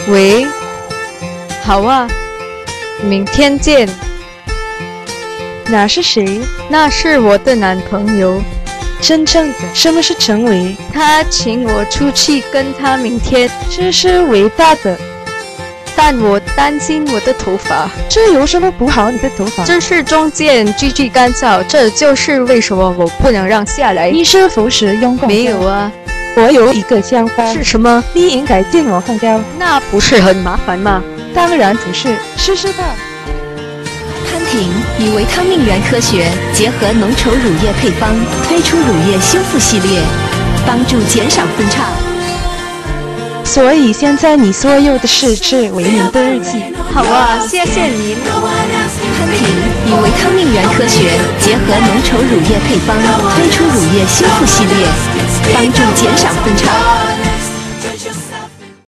喂，好啊，明天见。 那是谁？ 那是我的男朋友。 真正的，什么是成为？ 他请我出去跟他明天， 这是伟大的。 但我担心我的头发。 这有什么不好？你的头发？ 这是中间句句干燥，这就是为什么我不能让下来。 你是否使用过？ 没有啊。 我有一个想法。 是什么？ 你应该见我换掉。 那不是很麻烦吗？ 当然不是，试试吧。 潘婷以维他命原科学结合浓稠乳液配方，推出乳液修复系列，帮助减少分叉。 所以现在你所有的事是为你的日记。 好啊，谢谢您。 潘婷以维他命原科学结合浓稠乳液配方，推出乳液修复系列，帮助减少分叉。